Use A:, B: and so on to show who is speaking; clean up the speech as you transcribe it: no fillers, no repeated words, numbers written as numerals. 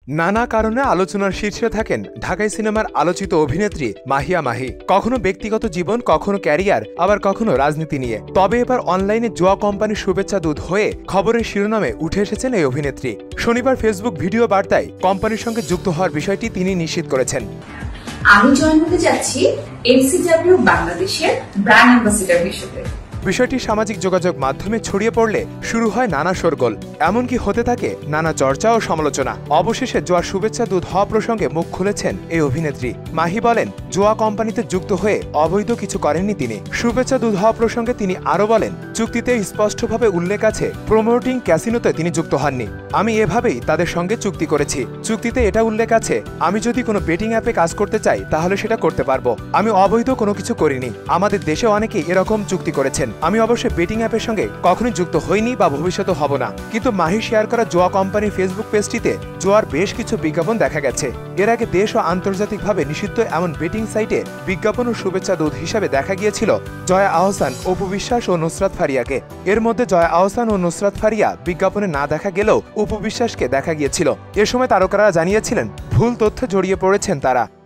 A: নানা কারণে আলোচনার শীর্ষে থাকেন ঢাকাই সিনেমার আলোচিত অভিনেত্রী মাহিয়া মাহি। কখনো ব্যক্তিগত জীবন, কখনো ক্যারিয়ার, আবার কখনো রাজনীতি নিয়ে। তবে এবার অনলাইনে জুয়া কোম্পানির শুভেচ্ছা দূত হয়ে খবরের শিরোনামে উঠে এসেছেন এই অভিনেত্রী। শনিবার ফেসবুক ভিডিও বার্তায় কোম্পানির সঙ্গে যুক্ত হওয়ার বিষয়টি তিনি নিশ্চিত করেছেন।
B: আমি জয়েন হতে যাচ্ছি এমসিডব্লিউ বাংলাদেশের ব্র্যান্ড অ্যাম্বাসেডর হিসেবে।
A: বিষয়টি সামাজিক যোগাযোগ মাধ্যমে ছড়িয়ে পড়লে শুরু হয় নানা শোরগোল, এমনকি হতে থাকে নানা চর্চা ও সমালোচনা। অবশেষে জুয়ার শুভেচ্ছা দূত হওয়া প্রসঙ্গে মুখ খুলেছেন এই অভিনেত্রী। মাহি বলেন, জুয়া কোম্পানিতে যুক্ত হয়ে অবৈধ কিছু করেননি তিনি। শুভেচ্ছা দূত হওয়া প্রসঙ্গে তিনি আরও বলেন, চুক্তিতে স্পষ্টভাবে উল্লেখ আছে প্রমোটিং ক্যাসিনোতে তিনি যুক্ত হননি। আমি এভাবেই তাদের সঙ্গে চুক্তি করেছি। চুক্তিতে এটা উল্লেখ আছে, আমি যদি কোনো বেটিং অ্যাপে কাজ করতে চাই তাহলে সেটা করতে পারবো। আমি অবৈধ কোনো কিছু করিনি। আমাদের দেশে অনেকেই এরকম চুক্তি করেছেন। আমি অবশ্যই বেটিং অ্যাপের সঙ্গে কখনোই যুক্ত হইনি বা ভবিষ্যতে হব না। কিন্তু মাহি শেয়ার করা জুয়া কোম্পানির ফেসবুক পেজটিতে জুয়ার বেশ কিছু বিজ্ঞাপন দেখা গেছে। এর আগে দেশ ও আন্তর্জাতিকভাবে নিষিদ্ধ এমন বেটিং সাইটে বিজ্ঞাপন ও শুভেচ্ছা দূত হিসাবে দেখা গিয়েছিল জয়া আহসান, অপু বিশ্বাস ও নুসরাত ফারিয়াকে। এর মধ্যে জয়া আহসান ও নুসরাত ফারিয়া বিজ্ঞাপনে না দেখা গেলেও অপু বিশ্বাসকে দেখা গিয়েছিল। এ সময় তারকারা জানিয়েছিলেন ভুল তথ্য জড়িয়ে পড়েছেন তারা।